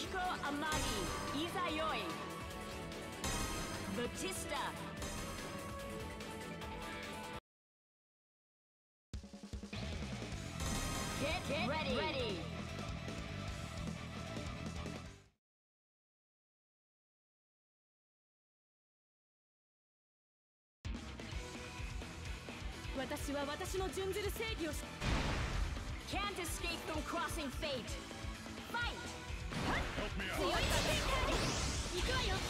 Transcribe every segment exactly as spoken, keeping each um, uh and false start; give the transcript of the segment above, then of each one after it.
Yukiko Amagi, Izayoi, Batista. Get, Get ready. ready. 私は私の準ずる正義をし Can't escape from crossing fate. Fight! 強い展開で行くわよ。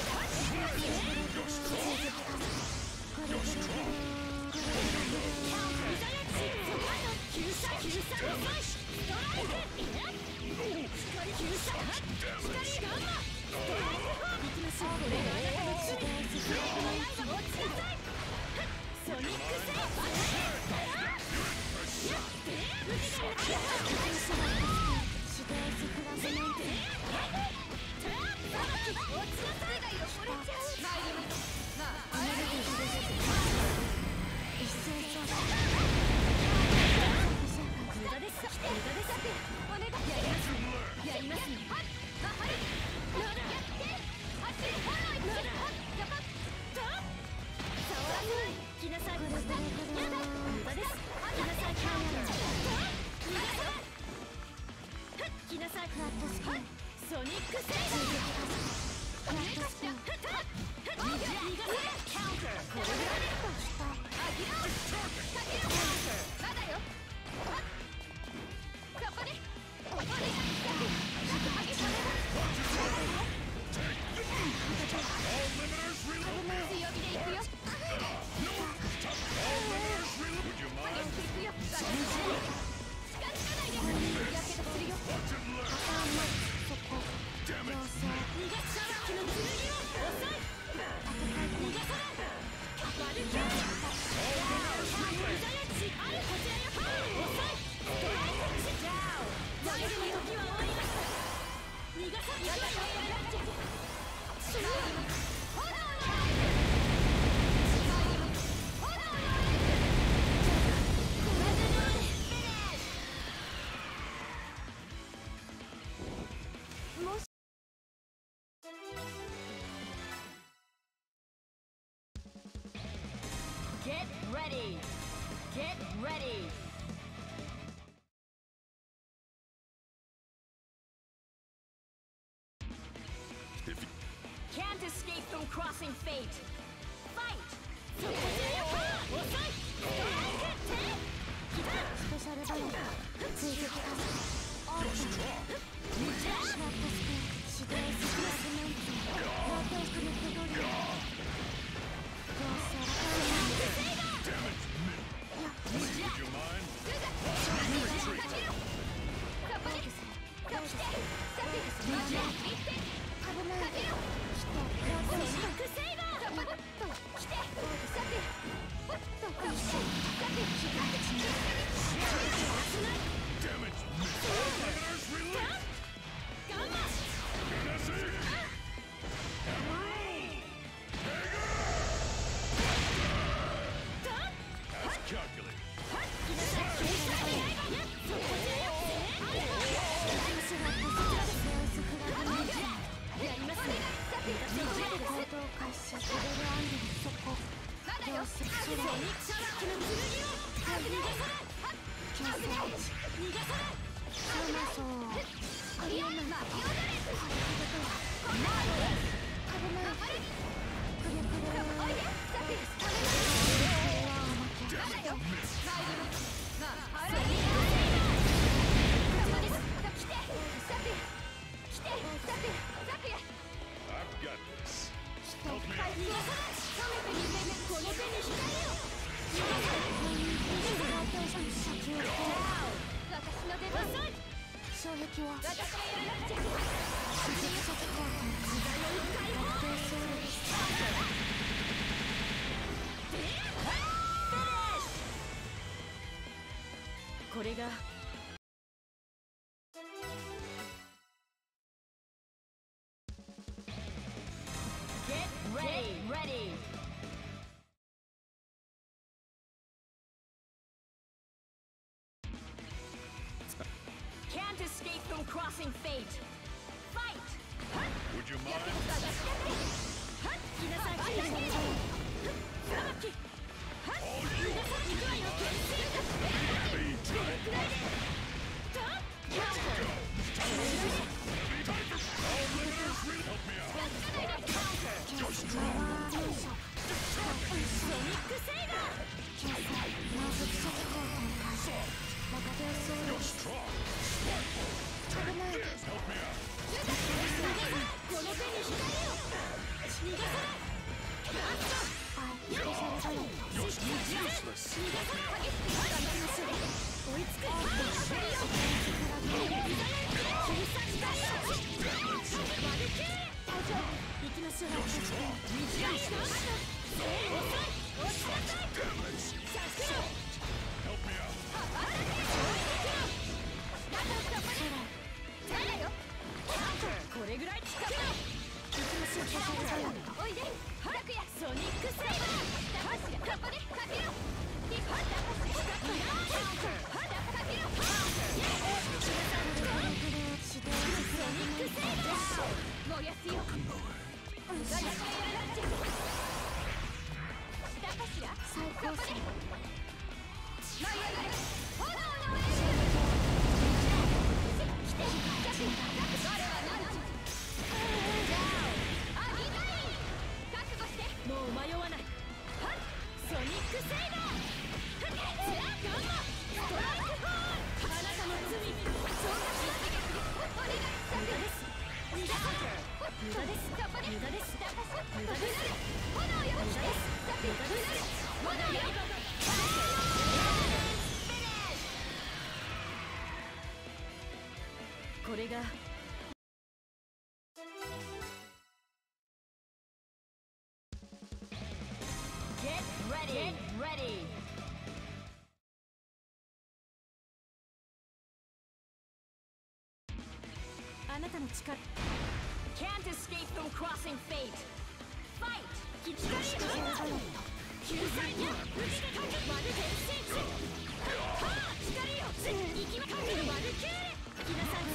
救済救済ストライク救済光ガンマストライク行きましょう。これがあなたの罪。ストライクの刃を落ちなさい。ソニックセイバーやって無理だよ。指導速度セメントタラッバキ落ちなさいが汚れちゃう。参りますなあ。エネルギーが出てくる一斉操作無駄です。無駄です。お願いやりますね。やりますね。はいはいやって走りフォローいってやばっと触らない来なさい。無駄です。来なさい。来なさい。ソニックセイバー逃がせカウンター。これであげろかけろまだよ。そこでお願いした激しめだ。強火でいくよ。Get ready! Get ready! Can't escape from crossing fate! Fight! そこでやっ遅い！ストライクって来た！スペシャルバレー追撃化オープンシュラットスピン指導スメントローテーションフドリア強制これがGet ready, ready. Can't escape from crossing fate. Fight! し逃がさない。追いつく。大丈夫。行きましょう。短いしな。落ちなさい。これぐらい近くよ。行きましょう。おいで。早くや。ソニックセイバー。ここでかけろ。もう迷わない。ソニックセイバー。これがGet ready! Get ready! あなたの力 Can't escape from crossing fate! Fight! きつかり救済にマル変身はあ光よ行きまかけるマルキューレ来なさい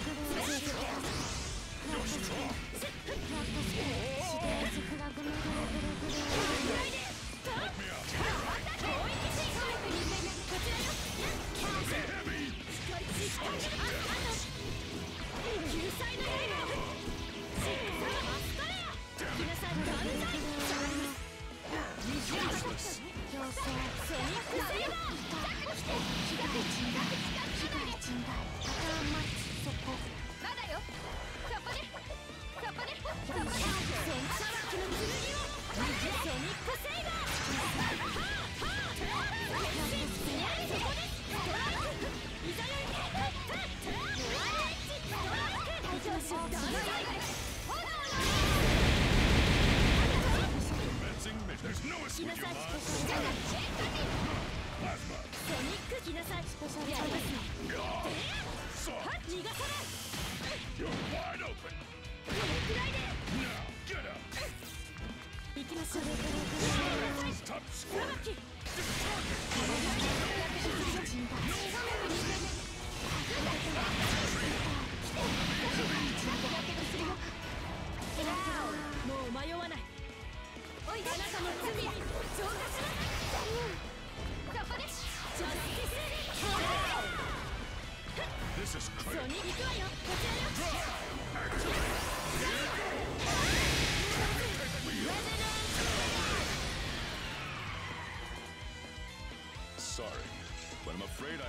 Sorry, but I'm afraid I...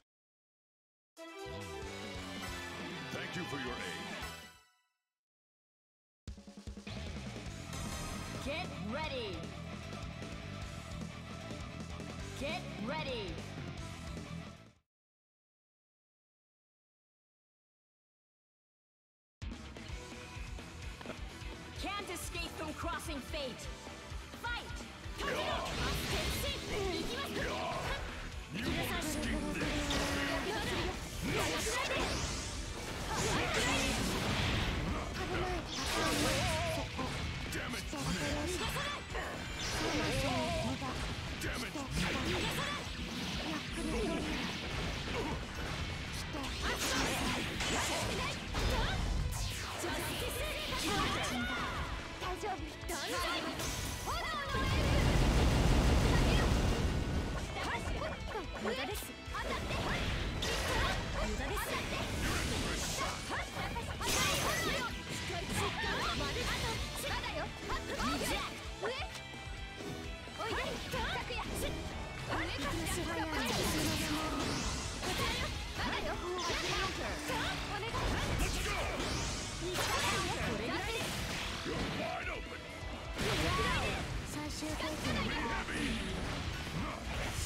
Thank you for your aid. Get ready! Get ready! Can't escape from crossing fate! Fight!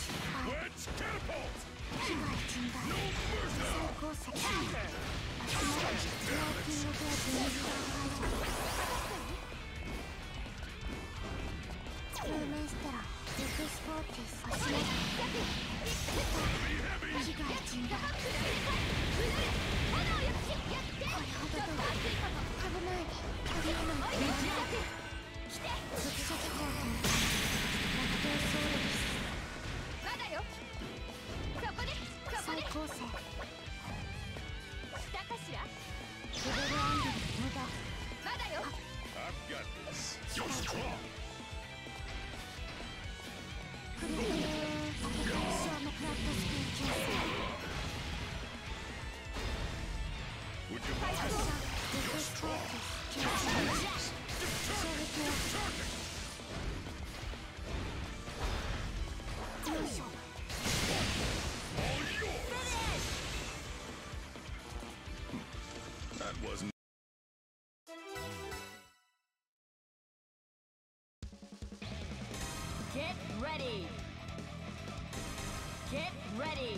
Wedge catapult! 被害甚大 No 最 mercy! 高石足元ローキングテープに時間排除フルメンステラエクスポーティス足元 Heavy, heavy! 被害甚大これほどとは危ないありえない直射機構と落底ソウルですまだよ。そこで、そこ最で。 高生下かしら。 レベルアングル無駄まだよ。 I've got this. You're strong! フルフルアペカショーのフラットスピン形成 Would you 発 like 射エクスポーティス形成衝撃をよいしょ all yours? That wasn't. Get ready. Get ready.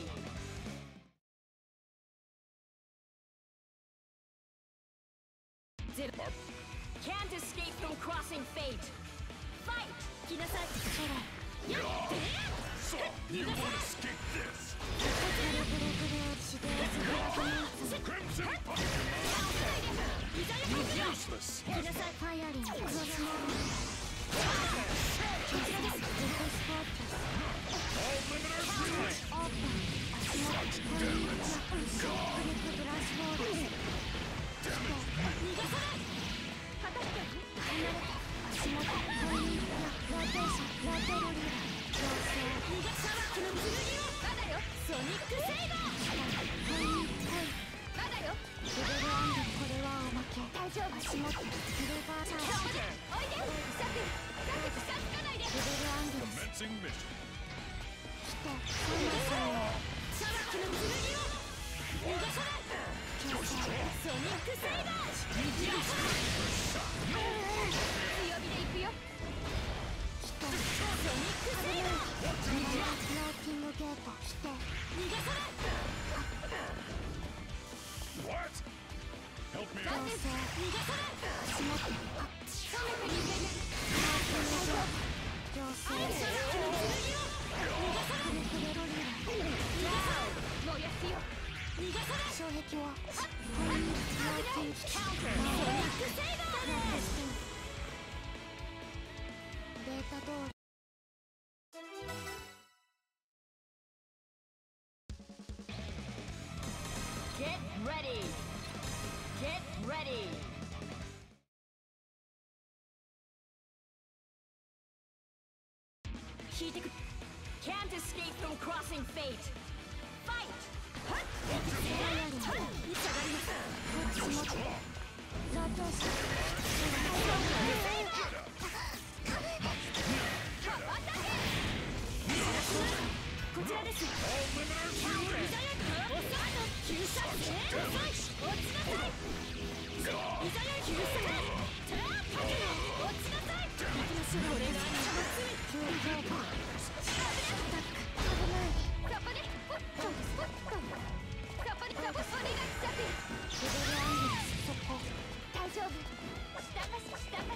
Zero. Can't escape from crossing fate. Fight. 来なさい。 それ So, you won't escape this! ブルブルブルを指導するアドバンス Crimson Punch! いざよ。 Useless! 来なさいファイアリングクロスモードエクスポーティス All limiters release! オープン足元フルリッチフリップブラッシュボール逃がさない。果たして離れた足元フルリップローテーションローテルリーダー強制逃がさばきの剣を。まだよ。ソニックセイバー。 フルリップまだよ。 レベルアングルこれはおまけ大丈夫足元シルバーチャージおいで。サクサク近づかないで。 レベルアングル Commencing mission. 来てそんなさんさばきの剣を。逃がさない。 強制ソニックセイバー。逃がさない。強火で行くよ。 来てソニックセイバー。 ローキングゲート来て逃がさない。 What? Help me 強 out. 制逃がさない。 足元あその国でね。 強制さばきの剣を。逃がさない。 フルフレロリー逃がさない。燃やすよ。逃がさない。 衝撃をフルリップローキングカウンター。ソニックセイバー。 フラットスピンデータ通り Get ready. Get ready. Can't escape from crossing fate. Fight. ファイアリングこっちもローテーションこちらです。 All limiters release! 救済落ちなさい。いざよ救済。トラップ落ちなさい。これがあなたの罪。 急降下危ないそこでポッとポッとそこでそこお願いしちゃって。 レベルアングルそこ大丈夫。下かし下か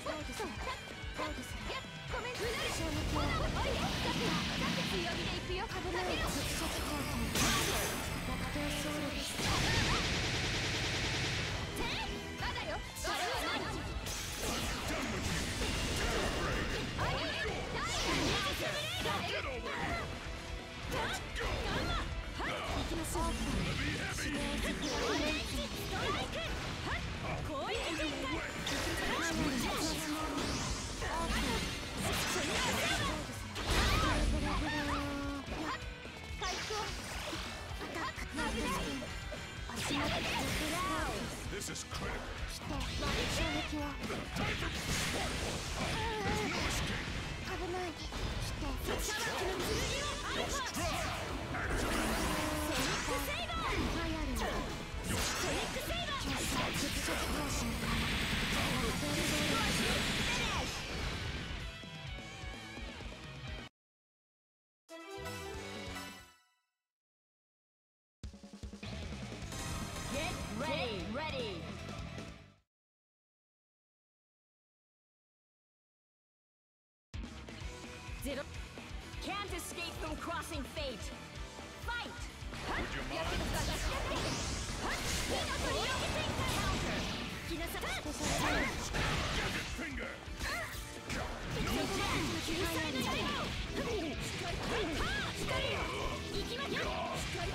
ゼロ Can't escape from crossing fate. Fight! Would you mind? 来なさい Gadget finger! 救済の刃光よ行きますよ光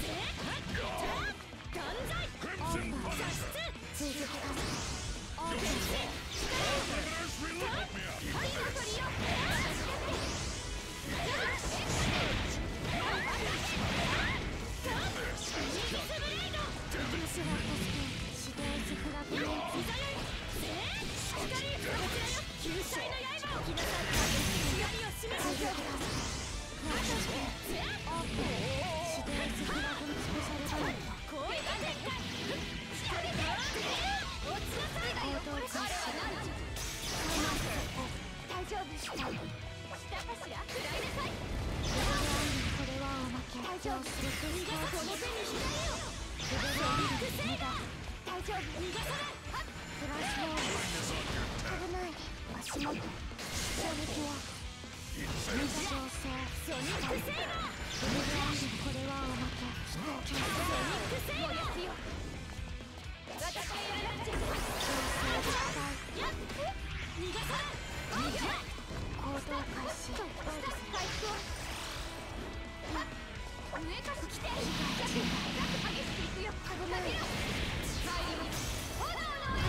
断罪 Crimson Punisher! 追撃可能。オープン。 Limiters reload! Help me out! はい残りよ私が助け、指導スフラグメント。 救済の刃を来なさい光を示す追撃可能。オープン。指導スフラグメントスペシャルバレット。 攻撃展開落ちなさいだよ行動開始。大丈夫。したかしら食らいなさい。これはおまけ。大丈夫。 逃がさこの手に左をレベルアップ。無駄。大丈夫。 逃がさないフラッシュボール。危ない。足元。衝撃は日常性。 ソニックセイバーレベルアップ。これはおまけ。 ソニックセイバーよ私がやらなくちゃやっ逃がさない逃が行動開始。どうですか。 上から来て激しくいくよ危ない。 帰ります炎の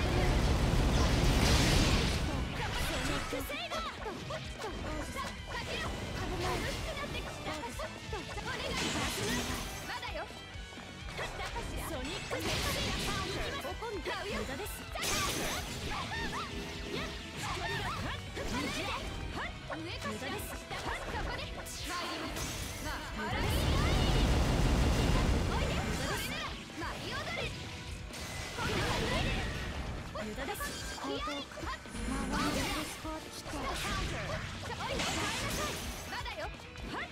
ソニックセイバーどうですか。 かけろ危ない。 楽しくなってきたお願いしますまだよソニックセイバー怒んだ無駄ですやっ光が上かしら下かそこで帰りますまああらいおいでそれなら舞い踊れ今度は脱いで無駄です行動か。周りのスコー来て。 おいで帰りなさいまだよはい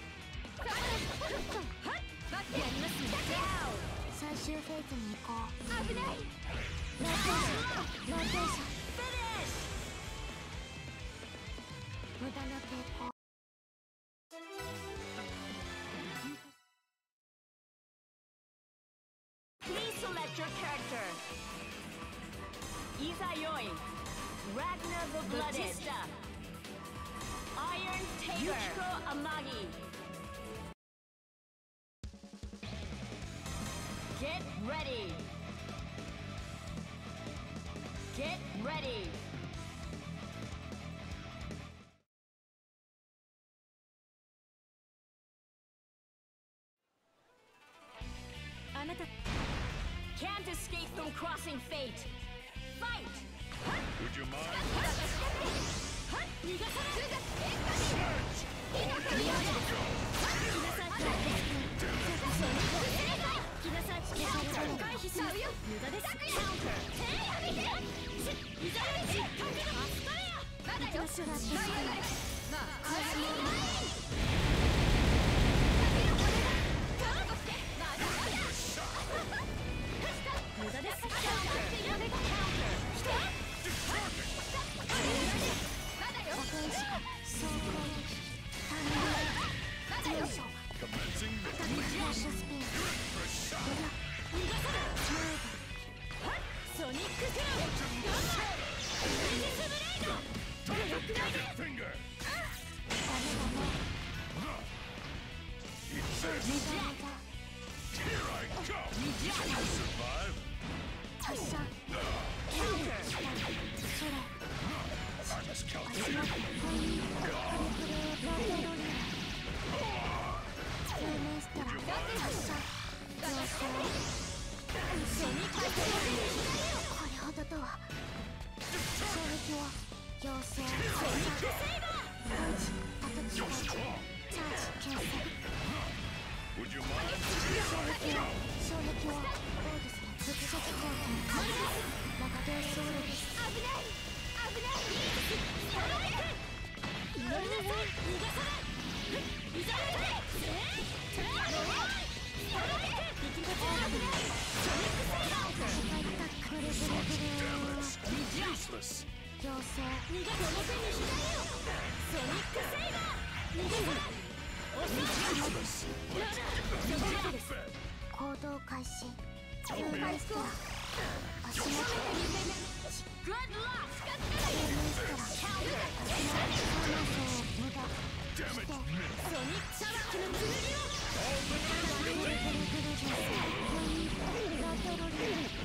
待ってやります最終フェーズに行こう。 危ないローテーション。ローテーション。無駄な抵抗。 Please select your character. Izayoi, Ragnar the Blooded, Batista, Iron Taker, Yukiko Amagi. Get ready. Get ready. あなた Can't escape from crossing fate. Fight. Would you mind? 逃がさない来なさい回避しますよ無駄です手やめていざよしかけろまだよ私が助け。 まああらい無駄ですやめた来たまだよ保健師が総攻撃。ターンライト。テンション。 Commencing フラッシュスピン。ブラ。 逃がさないスマイル。 ソニッククラブイネスブレイド Gadget finger! ダメダメ。 It's this! メガメガ。 Here I go! You survive? 発射。キャンプ。それ。 I just killed 足元。ポイント。クリクル。ローテロリア。救命スタラ。発射。上昇。 ソニッククラブこれほどとは。衝撃を。要請。 ソニックセイバパンチ。後期 You're 待。 strong! チャージ。牽制。 Would you mind? 衝撃を。衝撃を。どうですか。直接攻撃。長手走路です。 危ない危ないストライク乗りなさい逃がさないいざやれストライクストライク敵が危ないソニックセイバー戦いたくるぐるぐる。 Damn it! Useless! 要請。 逃がこの手に左をニックセイバー逃げず行動開始。フーマイストラ足元グッドラックフーマイストラ足元無駄してソニックさばきの剣をぐるぐるぐるですラトロリ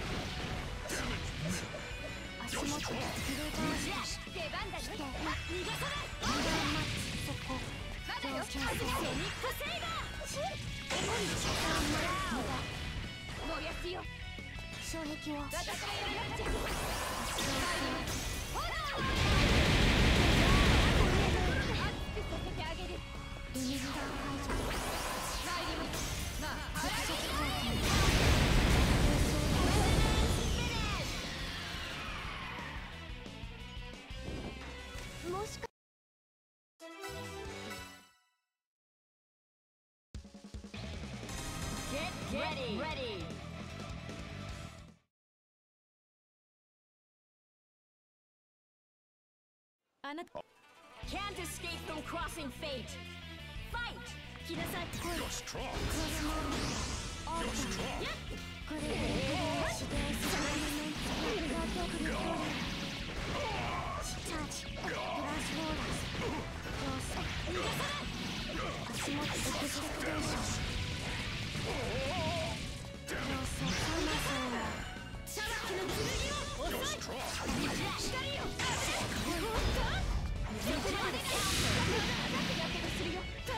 足元フルバースト出番だねして逃がさない無駄マッチそこまだよソニックセイバー無駄燃やすよ衝撃を私がやらなくちゃほら熱くさせてあげるリミッター解除参りますまあ直接回転もしか Get ready ready あなた Can't escape from crossing fate Fight 来なさい You're strong. オープ You're ン strong. くるくるくる指定するエレメントラトクルトレチャージトランスフォーラース要塞足元エクスペクテーション要塞サマソーさばきの剣を You're 遅い strong. 光よおっとそこまでねアタックやけどするよスタ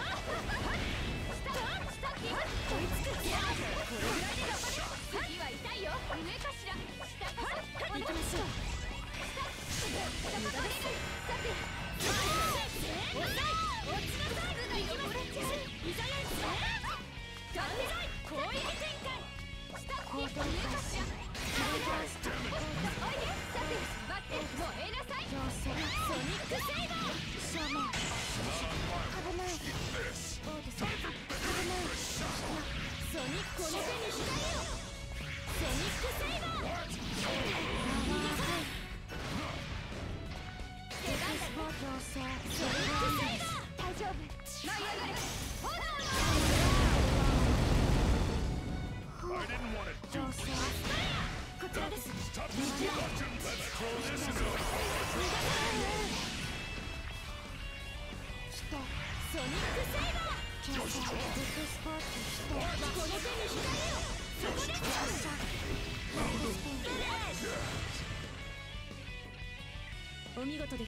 スタッキー追いつくこれぐらいで頑張れ次は痛いよ上かしら下かしら行きましょう無駄ですさて遅い落ちなさい行きますいざやい断然攻撃展開スタッキー上かしらおいでさて待って燃えなさい要塞ソニックセイバー正面危ない This. どうです危ないソニックこの手に光をソニックセイバー逃がさない出番だ要塞ソニックセイバー大丈夫舞い上がれ炎 I didn't want to do 要塞こちらです Stop this discussion. Let's throw this into the してソニックセイバー形成エクスポーツしてこの手に光をそこで発射お見事で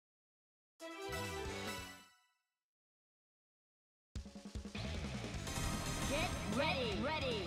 Get ready ready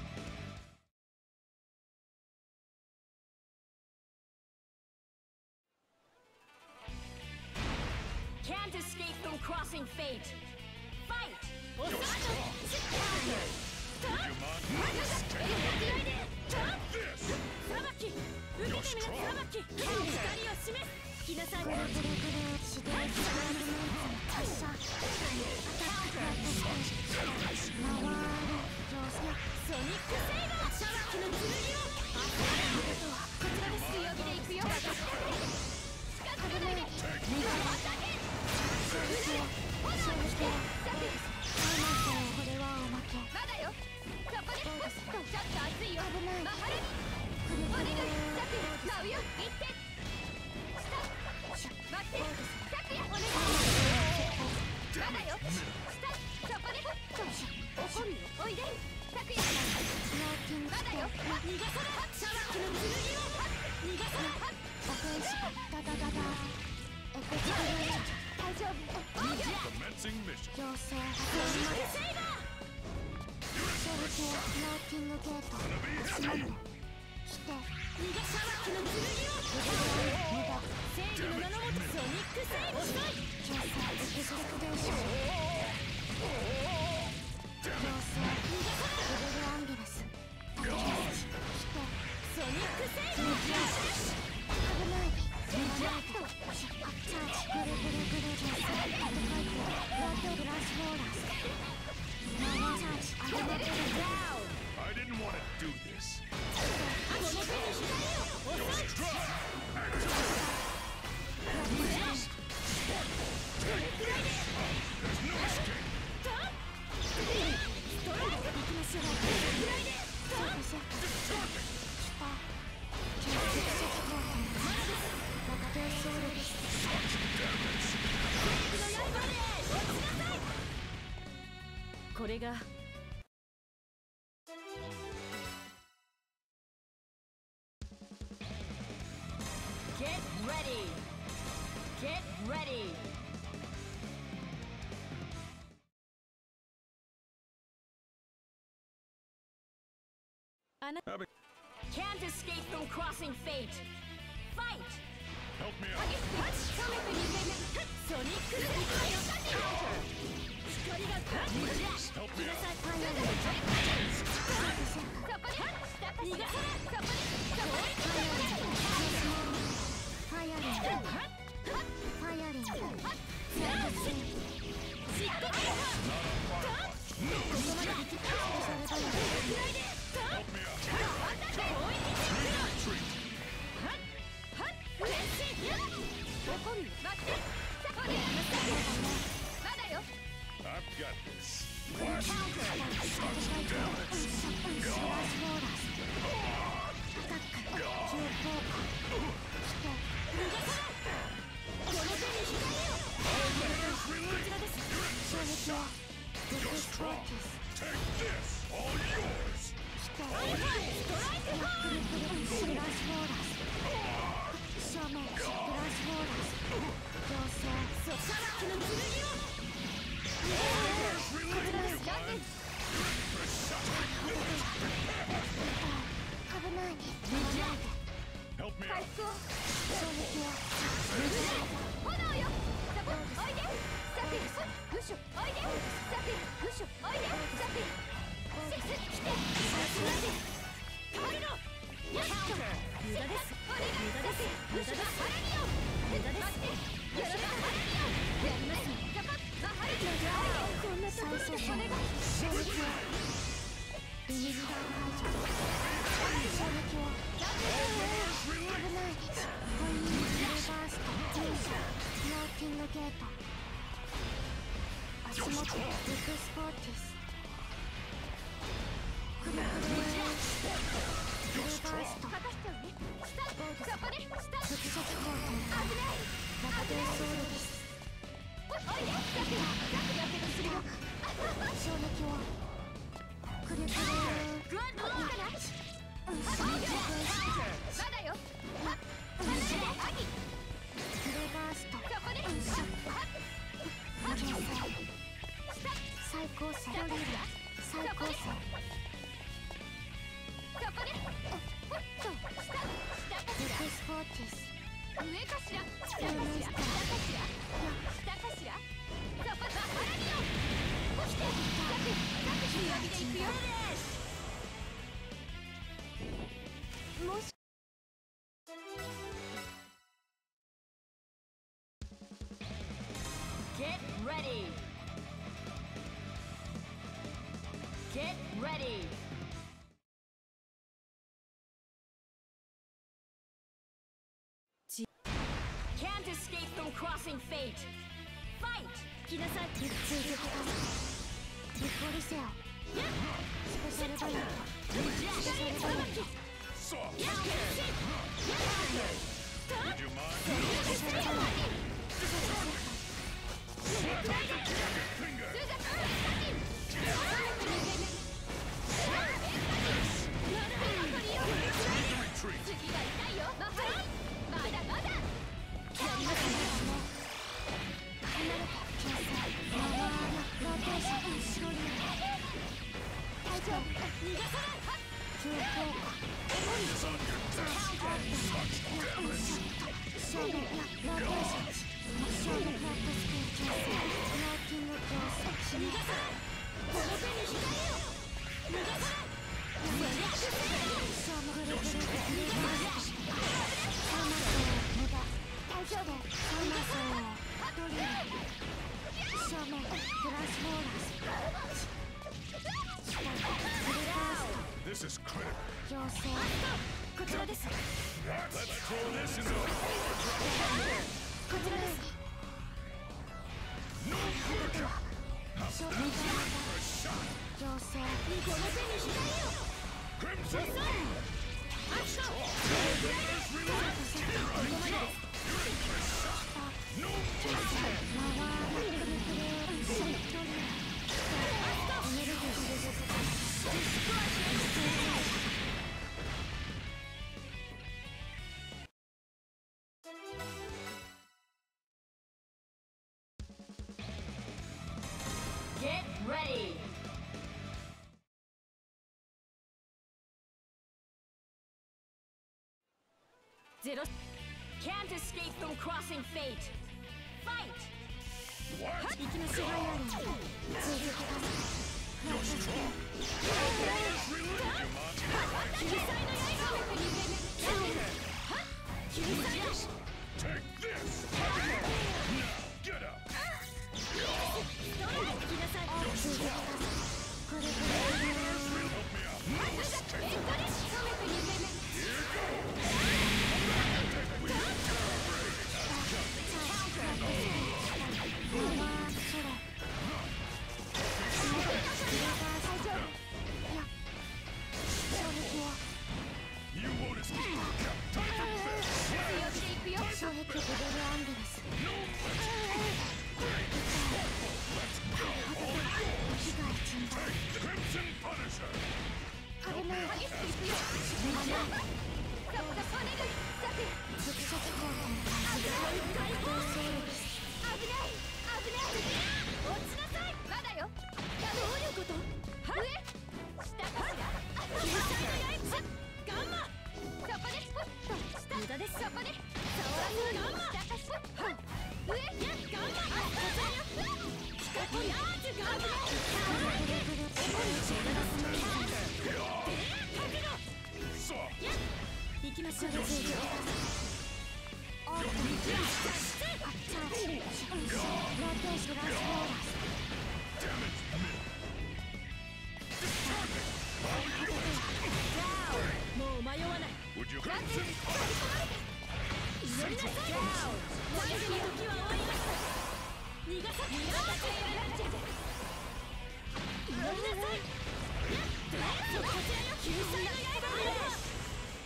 Can't escape from crossing fate Fight You're strong. Would you mind? This. さばき受けてみなさばき光を示す来なさいぐるぐるぐる指定するエレメント発射アタックラットして回る要塞ソニックセイバーさばきの剣をこちらです強火で行くよ近づかないで逃がさないで衝撃を衝撃をサイマソンこれはおまけまだよそこでちょっと熱いよ危ないマハルぐるお願いぐるサク舞うよ行って待ってサクヤお願いまだよそこで怒るよおいでサクヤノーキングまだよ逃がさないさばきの剣を逃がさないオフェンシブダダダダエクスペク大丈夫 Commencing mission. 要請ソニックセイバー衝撃をノーキングゲート足元して逃がさばきの剣を無駄正義の名のもとソニックセイバー遅い形成エクスペクテーション要請ブルルアンビラスアキャスしてソニックセイバー危ない危ないとチャージぐるぐるぐる要請アドファイトラッドグラスフォーラスマワチャージアドバテル I didn't want to do this. この手に光を遅い Strong. Activate. これが Get ready! Get ready! Can't escape from crossing fate! Fight! Help me out. ソニックスピード 光が Help me out. 逃がさファイアリングファイアリングしっかり Help me out. Retreat. 怒るよ待ってまだよ I've got this. Flash. Such damage. この手に光を Fires こち release. らです You're strong. Take this. All yours. ストライクホール正面フラッシュボーラスそさっきの剣を Fires release. One. 危ないね Help me 回 out. 復を衝撃を炎よサポおいでサピグシュおいでサピグシュおいでサピシス来てさすがで止まるのやった無駄です無駄です無駄です無駄ですよろしくやりますサポマハリこんなところでこれが衝撃をイニジダー排除衝撃を危ないですホイールリバーストジュースノーキングゲート足元ディクスポーティスくるくるリバースト果たしてねスタートそこでスタート直接コート危ないラカテーソウルですおいでサピサピやけどするよ衝撃をくるくるグッドローかなまだよはっ離れてアギリバーストそこではっはっ天才スタッ最高線ドリル最高線そこでほっとスタッ下かしディクスポーティスら上かしら下かしら下かしら下かしらそこだハラリオ起きてサピサピ弱火でいくよもし Get ready! Get ready! Can't escape from crossing fate! Fight! 来なさい追撃だリコリセオスペシャルバイオスペシャルバイオ Soft. やっ Would you mind? スペシャルバイオ Slap it. Finger. Retreat. 次が痛いよマハリまだまだやりますね離れて天才ローテーション後ろに大丈夫逃がさないはっ急降下 Is on your desk. Such damage. 正面ローテーション正面フラットスピード強制ノーキング強制逃がさないこの手に光を逃がさないそりゃくせ正面グルグルグルバーストサーマソー無駄大丈夫サーマソードリル正面グラスボーラス下グルバースト This is critical. 強制こちらです Let's throw this into overdrive. こちらです No further. 正面強制この手に光を Crimson. アクション Fires release. Here I come. ready. Zero. Can't escape from crossing fate. Fight. What? 行きましょう。 You're strong. Let's relieve you, Monty. 救済の刃を救済 Take this. Now, get up. 行きなさい。 You're strong. Help me out. Let's take it. Here goes. Take we You won't escape. Time for this. Let's go. Take Crimson Punisher. Help me out. 行きましょう。もう迷わない。 Would you Crimson Punisher? 乗りなさい。最後に時は終わりました。逃がさない。乗りなさい。こちらよ。救済の刃です。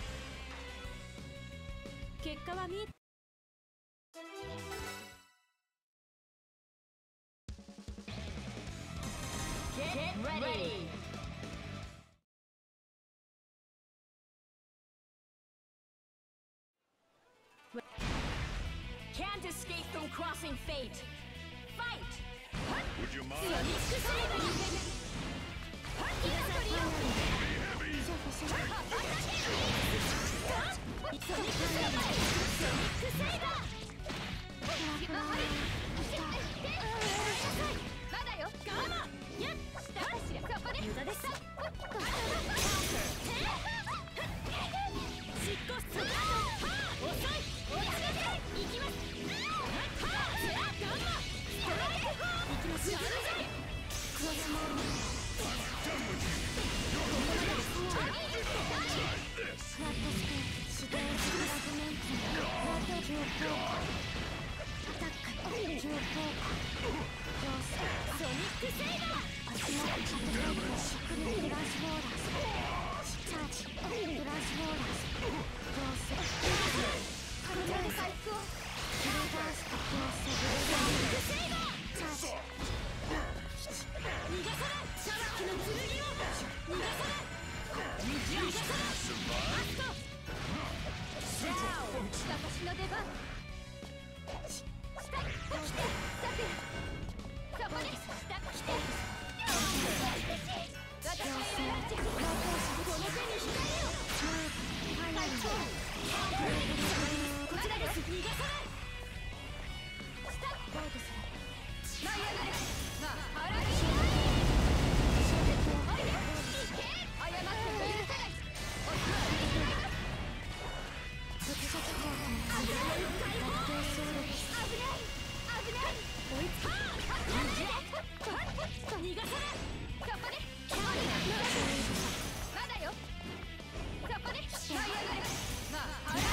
結果は見え。 Get ready. Can't escape from crossing fate. Fight. Would you mind? ソニックサイドに Be heavy. ソニックサイドソニックサイドまだよガーマやっそこで無駄です執行する遅い遅い行きますガーマストライク行きますクロスモール I'm done with you. You're Take this. フラットスク指定フラグメントフラット急降下アタック急降下上昇ソニックセイバー足元アタックシクリフラッシュボーラーズチャージフラッシュボーラーズ上昇カルテル回復をリバースと上昇ソニックセイバーチャージ逃がさないシャラキの剣を逃がさない逃がさないアスト私の出番下来てサクそこに下来て私がいるランチこの手に光を隊長こちらです逃がさない下ゴードする舞い上がれまあ腹においで行け謝っても許さないおつは特殊機構の危ない脱走する危ない追いつか逃がさないそこでまだよそこで舞い上がれまあ腹に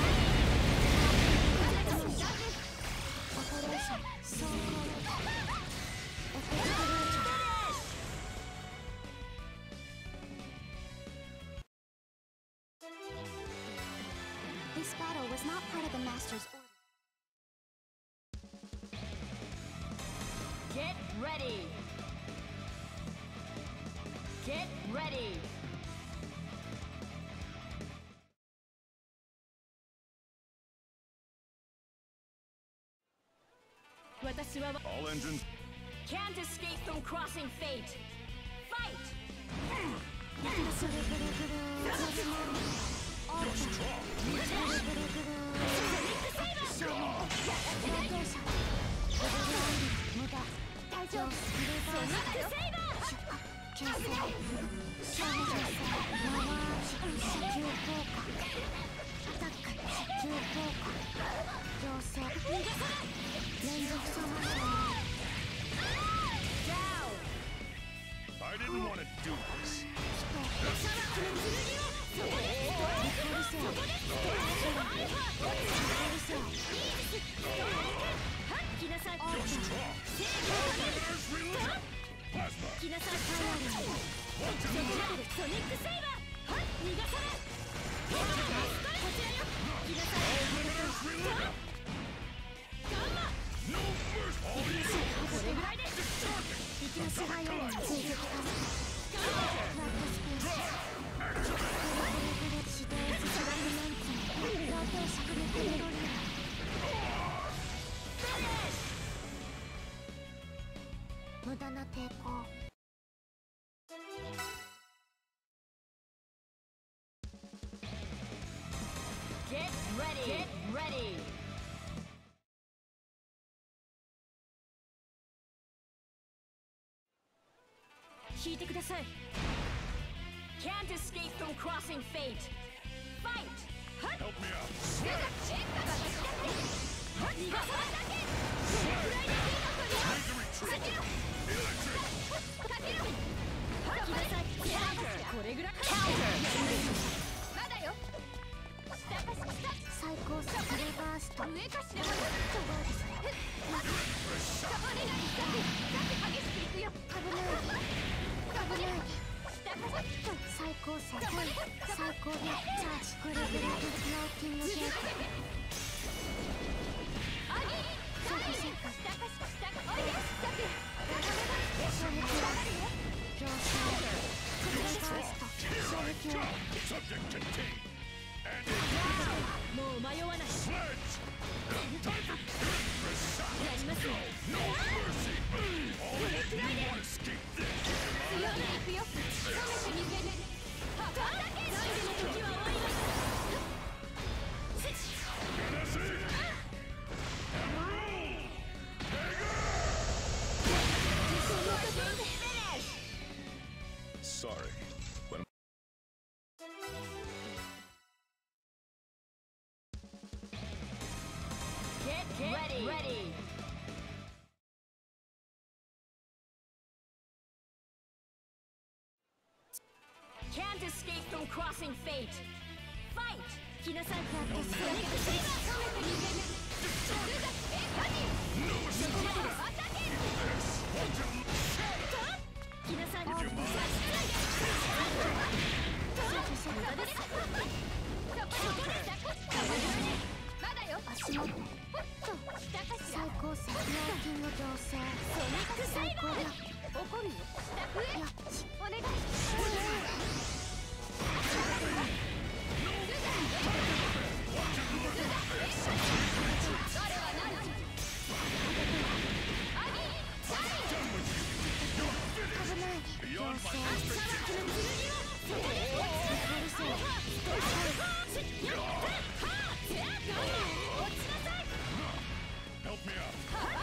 まだよオペレーション走行エフェクトルーチャー This battle was not part of the Master's order. Get ready. Get ready. All engines. Can't escape from crossing fate. Fight! I didn't want to do this. Plasma. No mercy. All you. Get ready! Get ready! Can't escape from crossing fate. Fight! Help me out. Make a retreat. Electric. Subject contained. And sledge. Time for Let's go. No mercy. All you won't escape this. Sorry. When Get, Get ready. ready! Can't escape from crossing fate. Fight! Beyond my Help me out.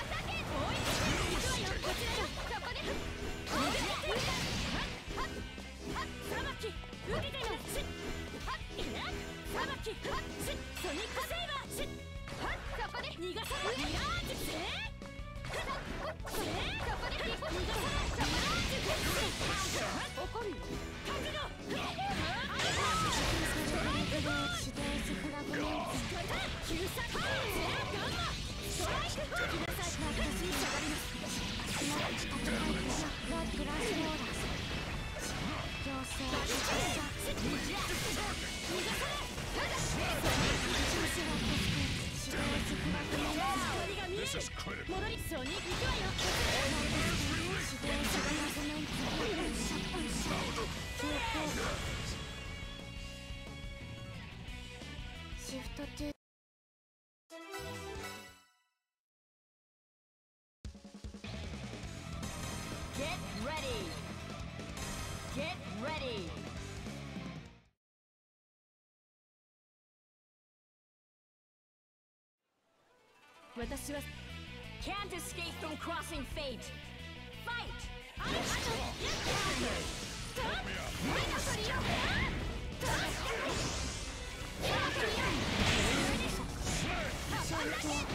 This is critical. Shift to ready. 私は Can't escape from crossing fate. Fight. Help me out. Now I've got you.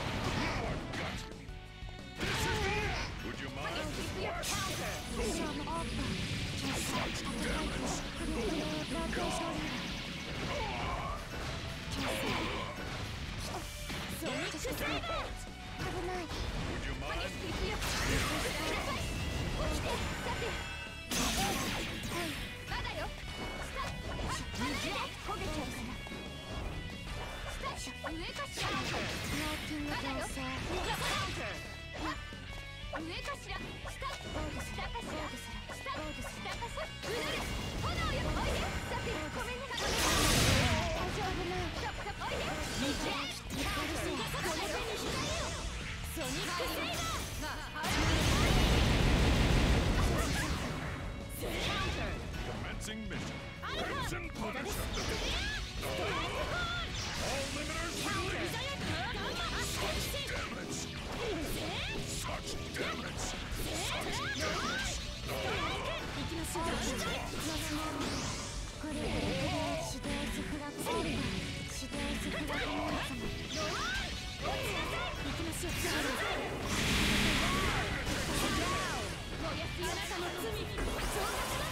This is the end. Would you mind? Counter. Such damage. Sonic Saber. Would you mind? Commencing mission. Crimson Punisher. All limiters released. Such damage. Such damage. Such damage. 行きましょう。 これでシデウスフラグシデウスフラグ様。 行きましょう。燃やすあなたの罪に承諾します。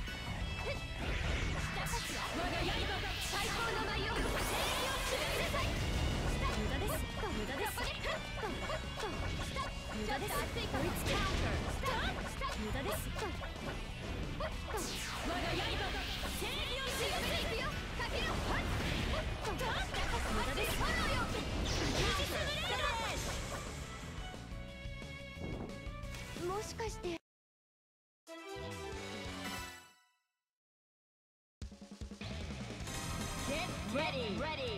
我が刃が最高の舞を制御していなさい。無駄です。無駄です。無駄です。追いつけ。無駄です。我が刃が制御していくよ。かけろ。無駄です。 もしかして。 Get ready. Ready.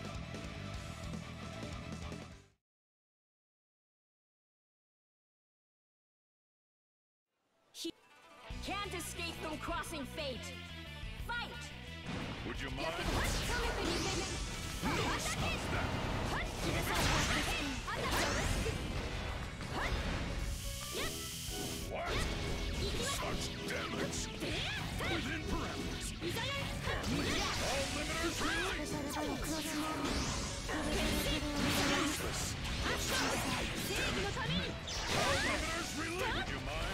Can't escape from crossing fate. Fight. Would you mind? No, stop that. What? Such damage. Within parameters. All limiters released. Useless. All limiters released. Would you mind?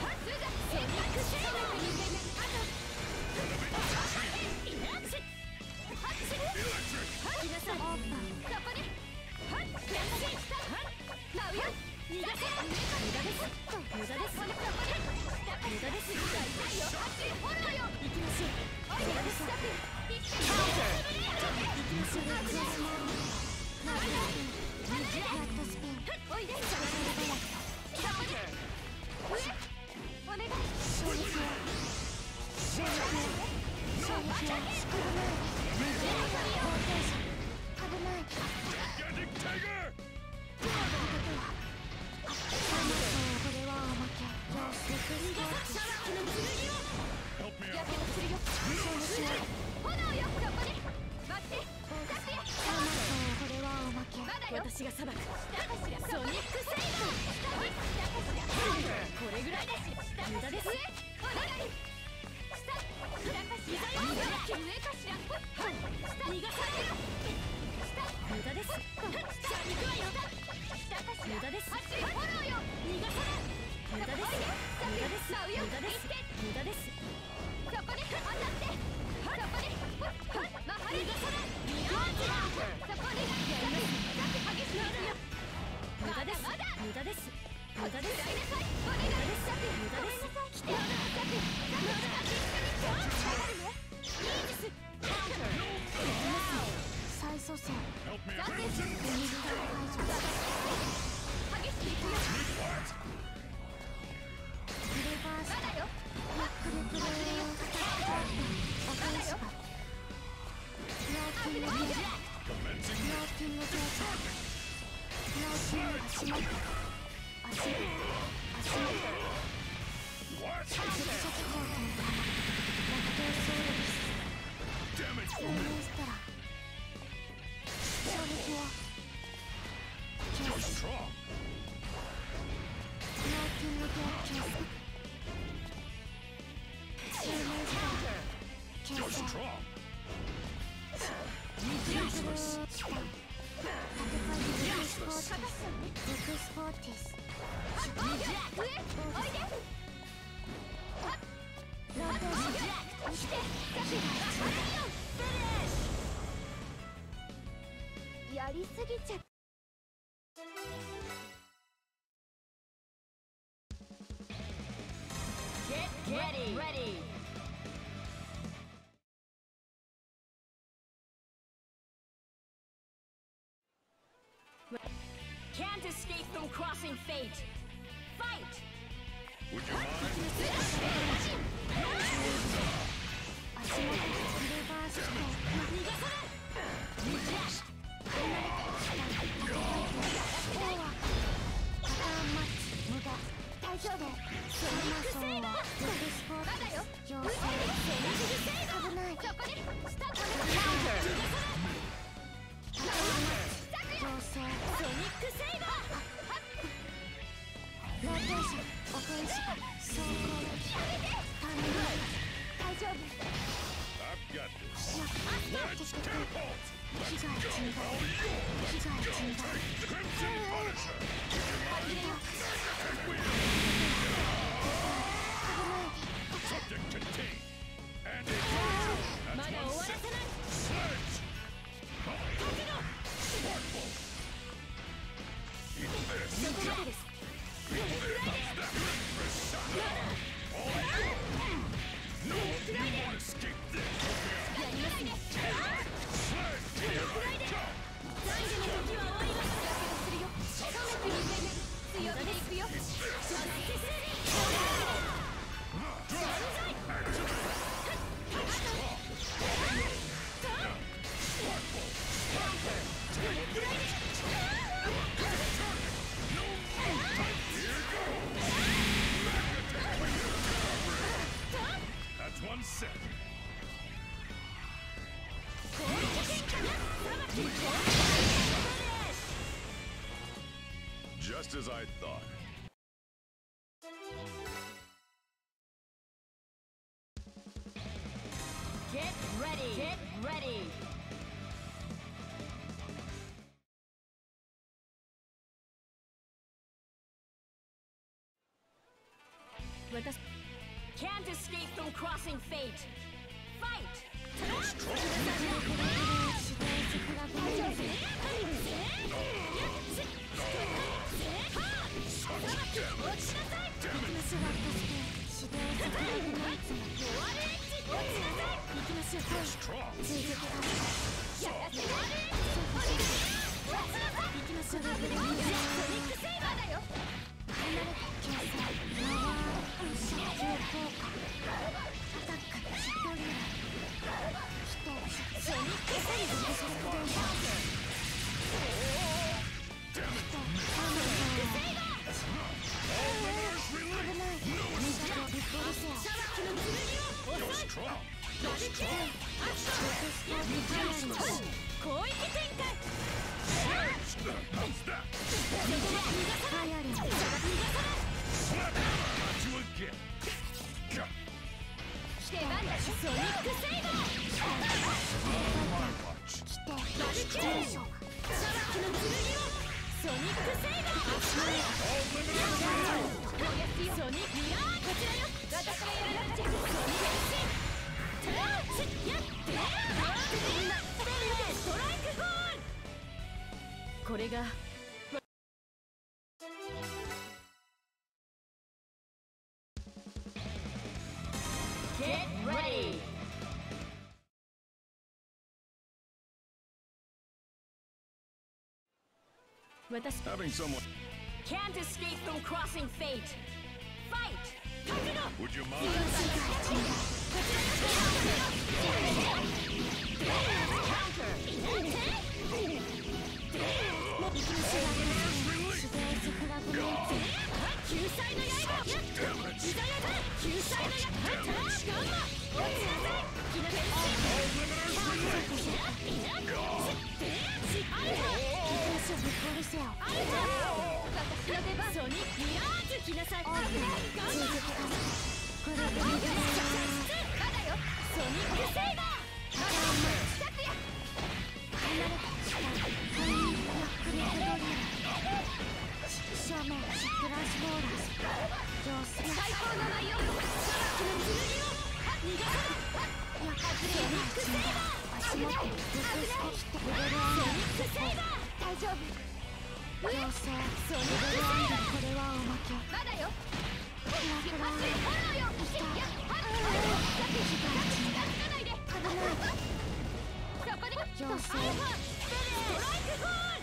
Electric. 私が裁く。ソニックセイブ。これぐらいです。無駄です。逃がされる。無駄です。無駄です。無駄です。無駄です。無駄です。無駄です。そこに当たって。そこに。逃がさない。そこに。無駄です。無駄です。無駄です。無駄です。無駄です。来て。 再蘇生。 Help me out. Crimson Punisher. 激しくいくよ。 What? リバース。まだよ。クレクレをお返しか。ノーキング。 Commencing ノーキング上昇。ノーキング足元。足元。足元。 What? 初期攻撃。楽天 Damage 表 for 明 me. したら衝撃を You're strong. マーキングと強制襲名したら You're 強制 strong. リクルースタン戦いリクスポーティスリクスポーティスローテーションやりすぎちゃ Get ready. Ready. Can't escape from crossing fate. Fight. Would you mind? 足元リバースして逃がさない。 今日はパターンマッチ無駄大丈夫そのマソンはリクスポーティス要請危ないそこにスタートパターンマッチ要請ソニックセイバー。 ローテーションオフェンシブ総攻撃ターンマイ大丈夫 I've got this. Let's catapult. 被害甚大被害甚大 Crimson Punisher. 危ない Subject contained. And engage. まだ That's 終わ one らせ set. ない。 Sledge. Sparkle. Eat this. そこまでです。 Eat this. Pressata. All you. No, you won't escape this. やりますね。 Sledge. Here I go. 最後の時は終わります。やけどするよ。さんびゃくにせん強めていくよ。そして That's one set. Just as I thought. Get ready. Get ready. Can't escape from crossing fate. Fight. これが Get ready. Having someone. Can't escape from crossing fate. Fight. Would you mind? Damn it! せよ。 あるじゃん。私の出番。ソニックミラージュ来なさい。 オープン追撃火これで逃げられない。 まだよ。ソニックセイバー。まだよ。近くや。 離れてきた。ファインブラックレッドドリル正面シクラッシュボーラー上手最高の内容。さらきの剣を逃がさない。 やっぱりソニックセイバー足元にずっとスコットレベルアンダーソニックセイバー。大丈夫。 妖精レベルアンダーこれはおまけまだよ。 フラフラ熱い炎よ。 いたいや、はっ。だって近づかないで。 危ないそこで妖精ストライクフォール。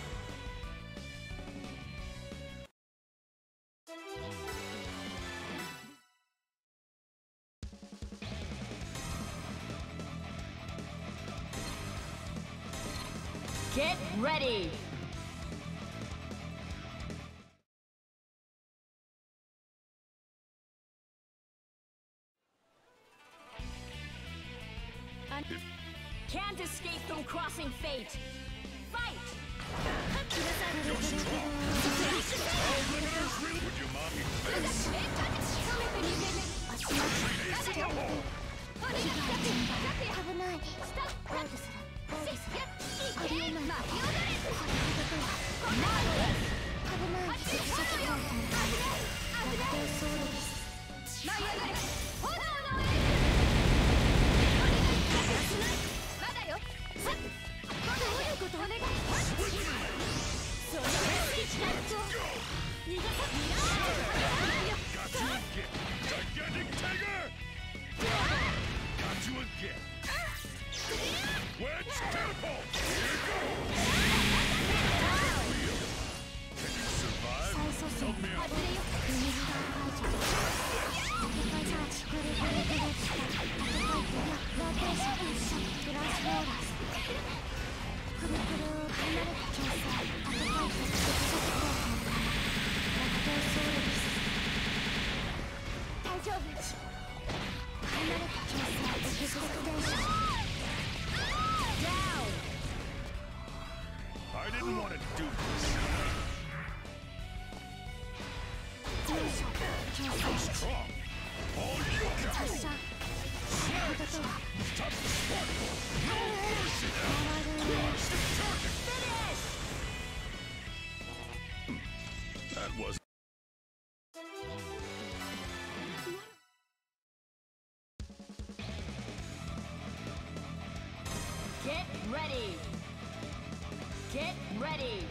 Get ready! Can't escape from crossing fate! Fight! Would you mind? 危ない防御する防御するありえないこれだけは危ない接触交換逆転ソウルです舞い上がれ。炎のエース。まだよ。どういうこと。お願い。そのメッセージだ。逃がさミラー。 Got you again! Gigantic Tiger! Got you again! Wedge catapult! Here goes! Can you survive? 最速 Help me out! ユニスター解除戦いチャージグルグルグルした戦いとローテーションショックラッシュボーラーズくるくる離れた調査戦いと接触交換逆転ソウルです大丈夫。 離れた調査エクスペクテーション Down! I didn't want to do this. よいしょ調査 Strong! All you got! 発射こととは Stop the sparkle! No mercy! 回る Crush the target! That was... Get ready! Get ready!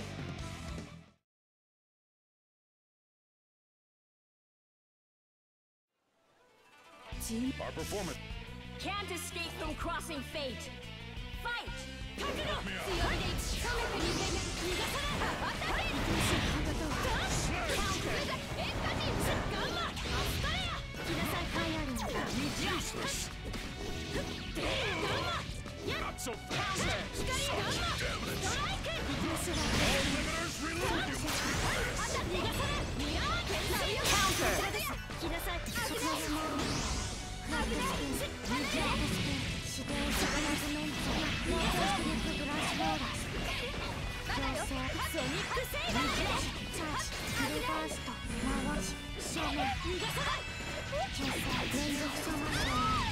Our performance... Can't escape from crossing fate! Fight! 強みで冷めて逃げ逃がさない。当たれ。 こととはそれがエンパティガンマアスタレア。 来なさいファイアリング Useless! でガンマ。 Not so fast! 光ガンマ。 Damn it! ストライク。 ミスが All limiters reload! You must be あ fast! た逃がさない。ミラー天才よ。こちらです。 来なさいそこへもフラッグスピンフラッグスピン指定サカナズメントローテーショングラッシュボーラーズ妖精ソニックセイバー。 チャージフルバースト魔王子正面逃がさない。 調査連続ソマション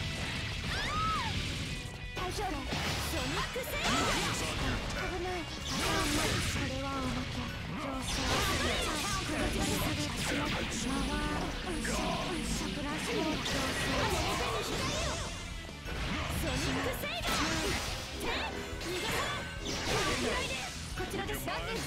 大丈夫。ソニックセイバー。 危ないパターンまでこれはおまけ妖精チャージフルバースト魔王うんしゃうんしゃグラッシュボーラー妖精ソニックセイバー。手逃がさない。こちらです。残念。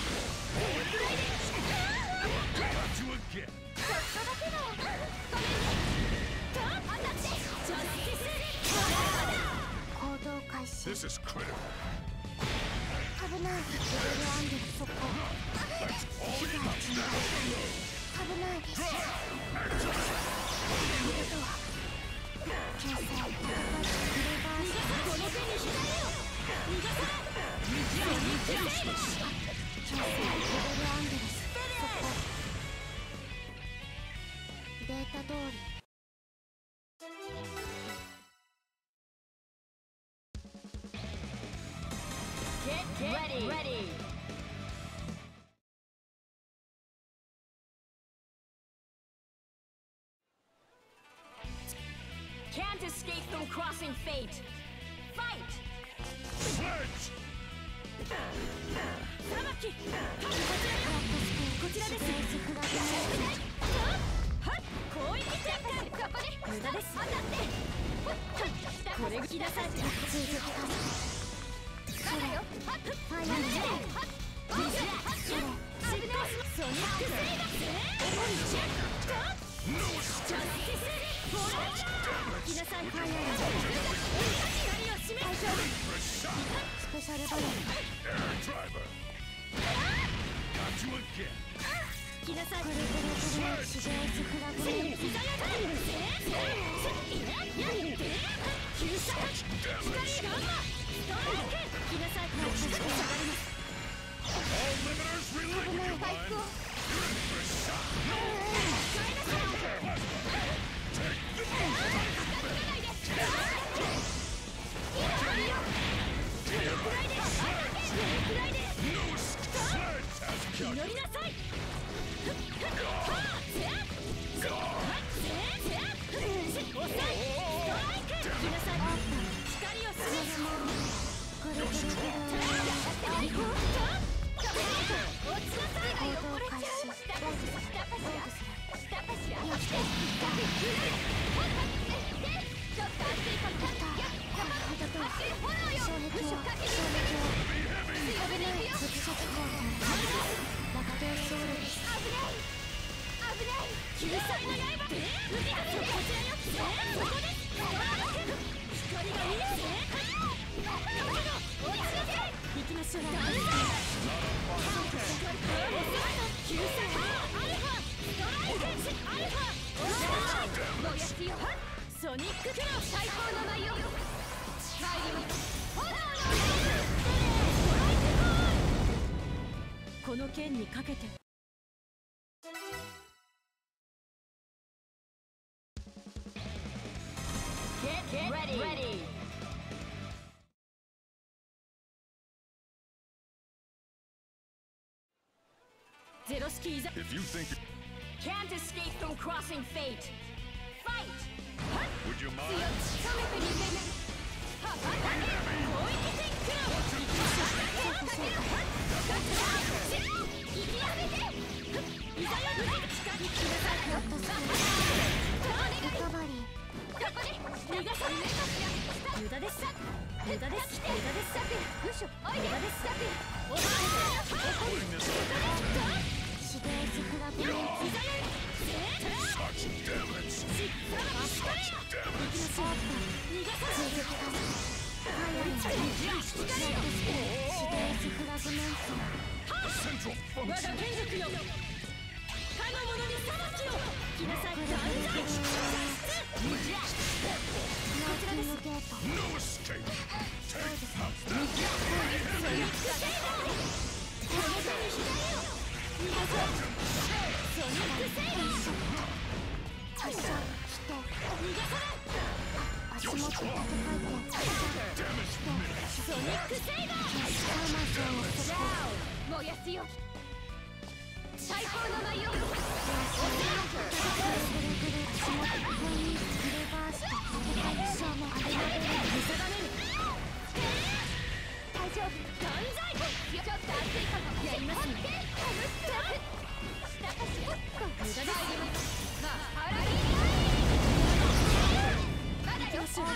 Got you again! ちょっとだけの。ごめんね。と当たってジャスティス。 行動開始 This is critical! 危ないレベルアンデル速攻 All you got! 危ないことは調査戦いフルバーストこの手に左を。逃がさない。ソニックセイバー。 調査レベルアンデルス速攻データ通り Get ready! ready. escape from crossing fate. Fight! Sledge! さばきこちらです広域展開ここで無駄です当たってこれ来なさいまだよファイヤーソニックセイガジャスティスフォーラー来なさいファイヤー光を示すスペシャルバレー Air driver! Got you again! 来なさいこれこれこれシデースフラグメント膝やだ急射光ガンマストライク来なさいこれ下がります All limiters relate! Would you mind? You're in for a shot! No mercy! Take the No sledge has killed 乗りなさい救済の刃こちらよそこです光が見えて行きましょう救済アルファストライクアルファ燃やすよソニッククロー最高の舞よ参ります炎のストライクボールこの剣にかけて Get ready! ready. ゼロ式いざ If you think... Can't escape from crossing fate. Fight! Would you mind? 無駄です無駄です無駄ですよいしょおいでですシデースフラグメント Such damage! Such damage! 逃がさないシデースフラグメント Central 我が function! 権力よ他の者に裁きを来なさい断罪 No escape! Take out that! 足元戦いソニックセイバー燃やすよ最高の舞よ大丈夫断罪ちょっと熱いかもやりますね下かしら無駄ですまあ腹いいまだよし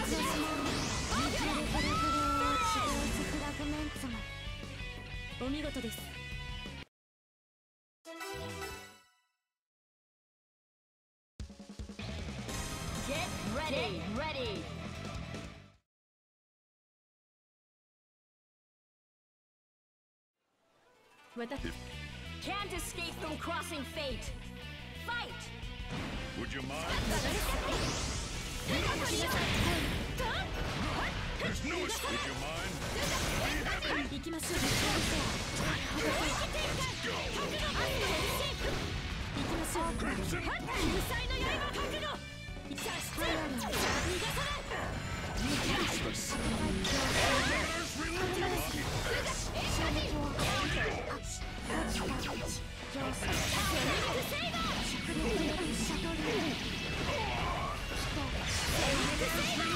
お見事です Get ready! ready! Can't escape from crossing fate. Fight! Would you mind? There's no escape! Would you mind? Be heavy! 行きましょう行きましょう Crimson 救済の刃覚悟射出逃がさない Useless! Limiters relate! Yes!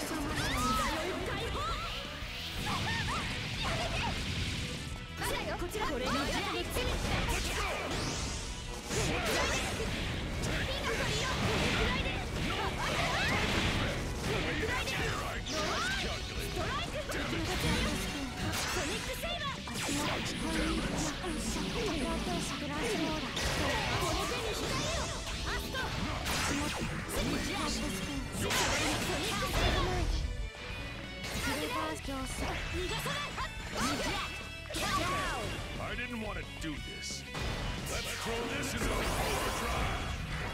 こちらこれが私に罪。 I didn't want to do this. Let's throw this into overdrive.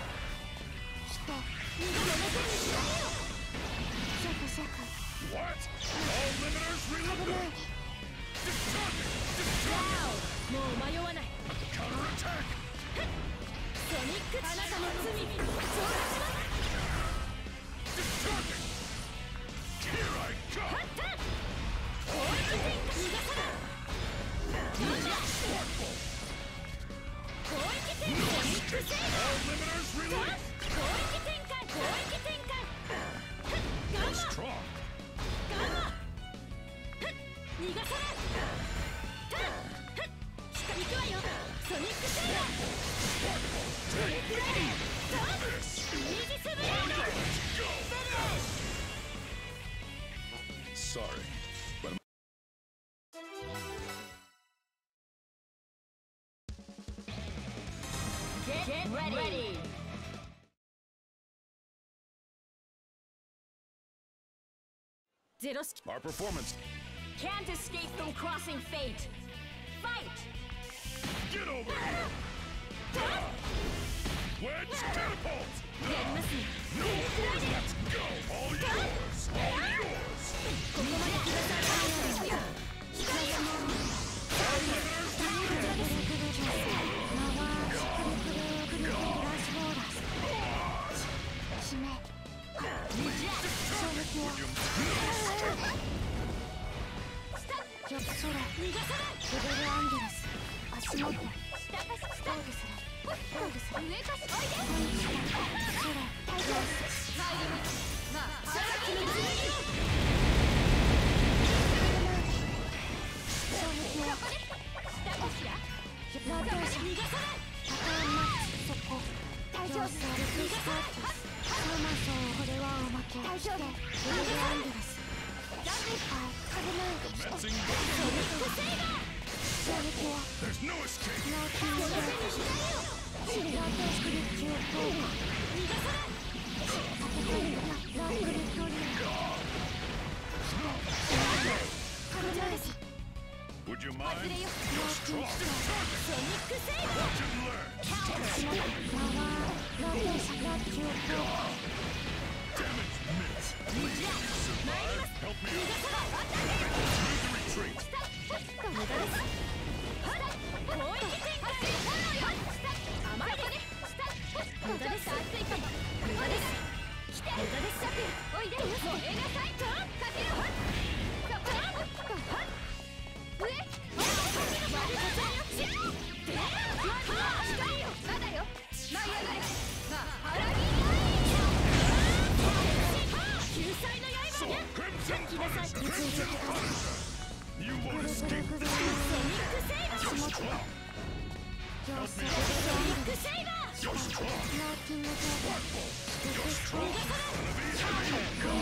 What? All limiters reloaded. Destructive! Destructive! Counterattack! Destructive! Here I come! Sparkle! All limiters released! You're strong! Sorry, but Get, Get ready. ready. Zero. our performance. Can't escape from crossing fate. Fight. Get over here! Wedge catapult! No more! Let's go! All yours! All yours! All There's no escape! Would you mind? You're strong! Watch and learn! Damage miss! Please survive! Help me out! Need to retreat! So, Crimson Punisher! Crimson Punisher! You won't escape this! You're strong! Help me out! You're strong! Sparkle! You're strong! Gonna be heavy!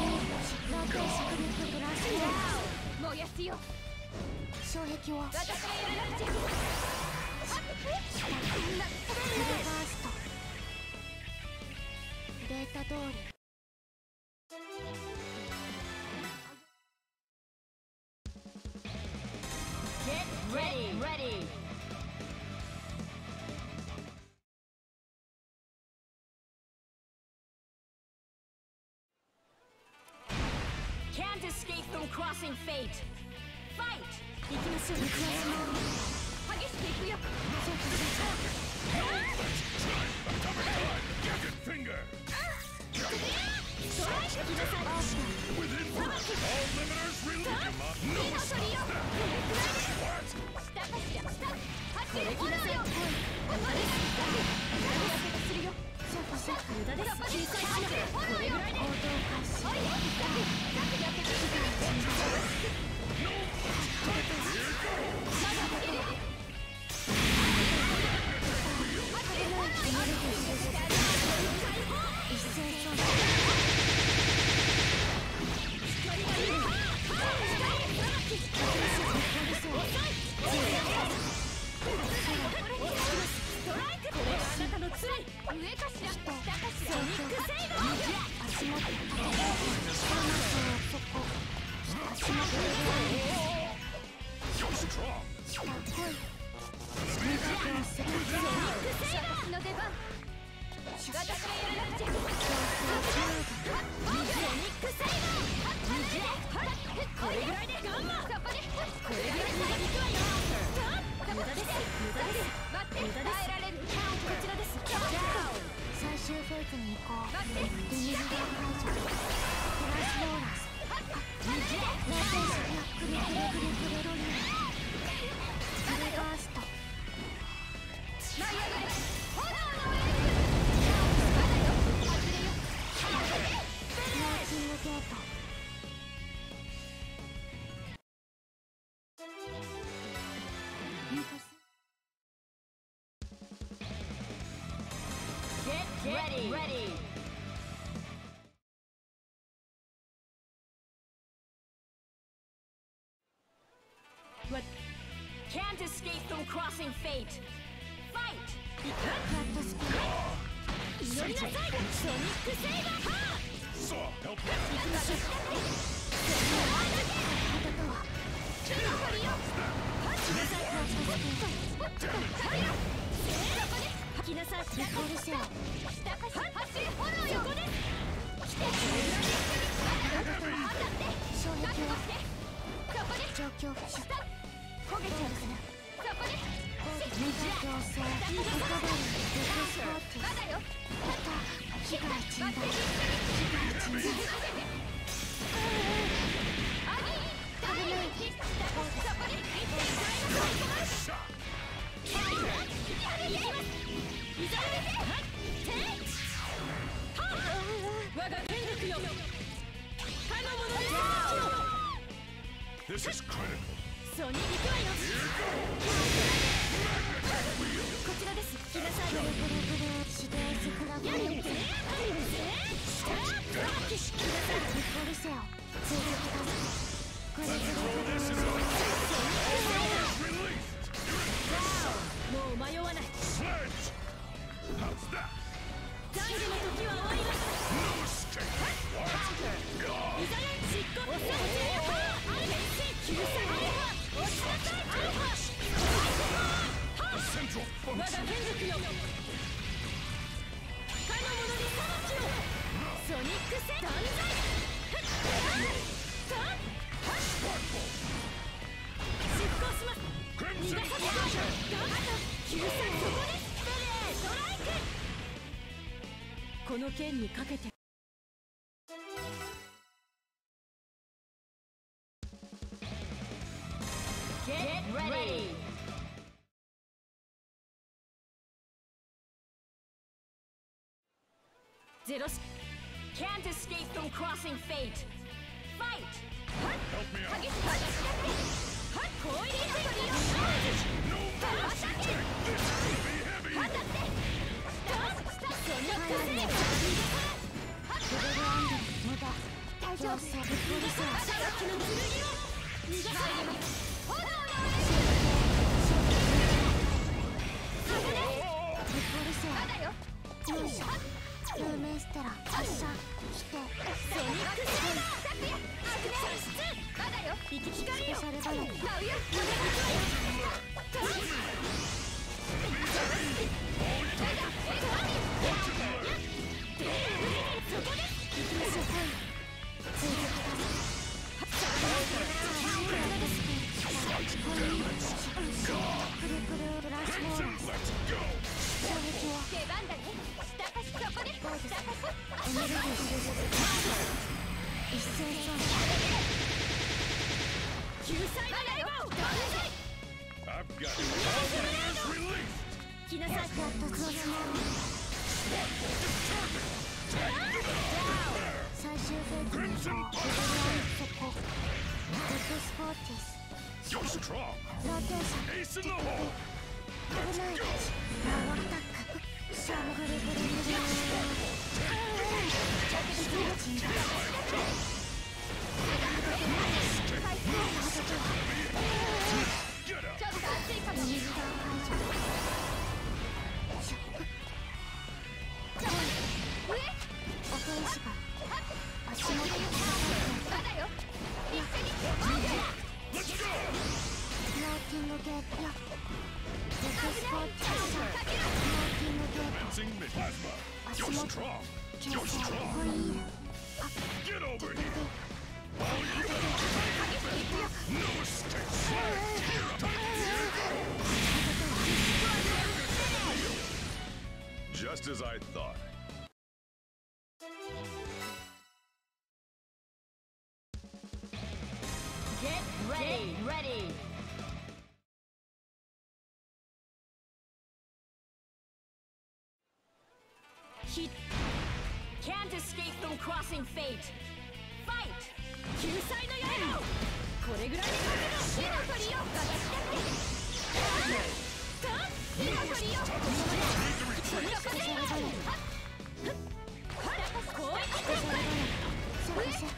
Get ready. Ready. Can't escape from crossing fate. Fight. Gadget finger! Within reach! All limiters release! No stop that! What? セーバーの出番。私がやらなくちゃ。ソニックセイバー。これぐらいでガンマ。そこでこれぐらいで行くわよ。無駄です。無駄です。待って。耐えられる。こちらです。最終フェイズに行こう。待って。デミジド排除。フラッシュローラース。ローテーション。クリクリクリクリロリー。スレバースト。舞い上がれ。炎のウェーブ。まだよ。外れよ。マーキングゲート。 Get ready. Ready. What? Can't escape from crossing fate. Fight. カットスピード。 祈りなさい。ソニックセイバー。はあ。 Saw, help 行きましょう。 片とはキュラファリよ。はっ。来なさい。 カットスピード。 はいよ。せーの。来なさい。 リコルセオ。 下かし走れ。炎よ。そこです。来て。当たって。 衝撃をそこで。 状況不詳。 焦げちゃうかな。そこで。 メジャー強制リカバリーデクスポーティまだよ。 また被害甚大被害甚大危ない。そこで。我が天国よ。かの者に This is critical. ソニック行くわよ。こちらです。来なさい。 ブルブルブルシデースフラグメントリコルセオ追撃だこれブルブルブルもう迷わない。 Sledge! How's that? 懺悔の時は終わります。 No escape! What? いざね執行こちらよ。アルフェ救済アルファ落ちなさい。アルファ Central 我が function! 天国よ。かの者に裁きを。ソニックセ断罪。執行します。逃 Crimson がさせ Flash! ガンマ救済そこです。ストライク。この剣にかけて。 Get ready. Zero. Can't escape from crossing fate. Fight. Help me out! はい、こう入れてるよ。 No more escape! This will be heavy! 当たって。ソニックセーバー。 ブルルアンドル無駄大丈夫リコルセオさっきの剣を逃がさない。炎のリコルセオまだよ。 よいしょフーメンステラ発射来てソニックセーバー。昨夜射出。まだよ。生きス光よ。 ペシャルバレット舞うよ。そこです。 行きましょう追撃だクルクルブラッシュモーラー Let's go! 衝撃を出番だね。下かしそこで。下かし。 エネルギー一斉操作救済まだよ。断罪。 I've got it! Released! 来なさい。 やっとクロスモー最終フェーズに行こうブルルアンド速攻デクスポーティス You're strong! ローテーション Ace in the hole! 危ないパワーアタックシャムグルグルグル被害甚大 Get up! ちょっと熱いかも。 右側排除上。 オフェンシブ足元にまだよ。一緒に。 Let's go! ローティングゲートよデクスポーティ You're strong. You're strong. Get over here. All you got. No mistakes. Just as I thought. Get ready! Get ready! He can't escape from crossing fate. Fight! 救済の刃！これぐらいで勝ての火の鳥よ！火の鳥よ！この風よ！こういった展開！上！光を示す！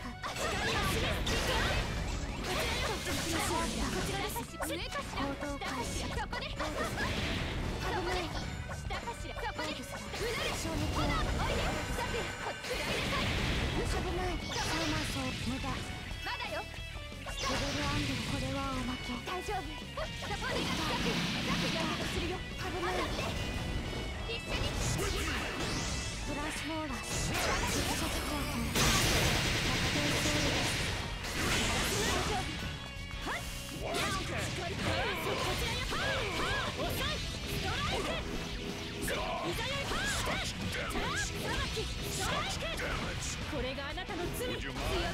こちらです。上かしら、下かしら、そこで。そこで。下かしら、そこで。うなれ。ほら、おいで。さて、こっちら入れたい。危ない。サーマーソー、無駄。まだよ。レベルアンドル、これはおまけ。大丈夫。そこで。さて、さてやろうとするよ。危ない。一緒に。フラッシュモーラー。直接コート。逆転ソウルです。大丈夫。カウンター。こちらよ。パー。遅い。ストライク。いざよいパー。チャー。さばき。ストライク。これがあなたの罪。強気でいくよ。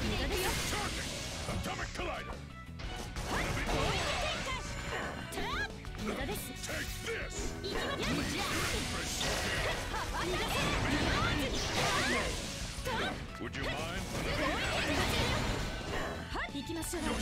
Atomic Collider. こういった展開。チャー。無駄です。 Take this. いきますよ。 Would you mind? 行きましょう。行きます。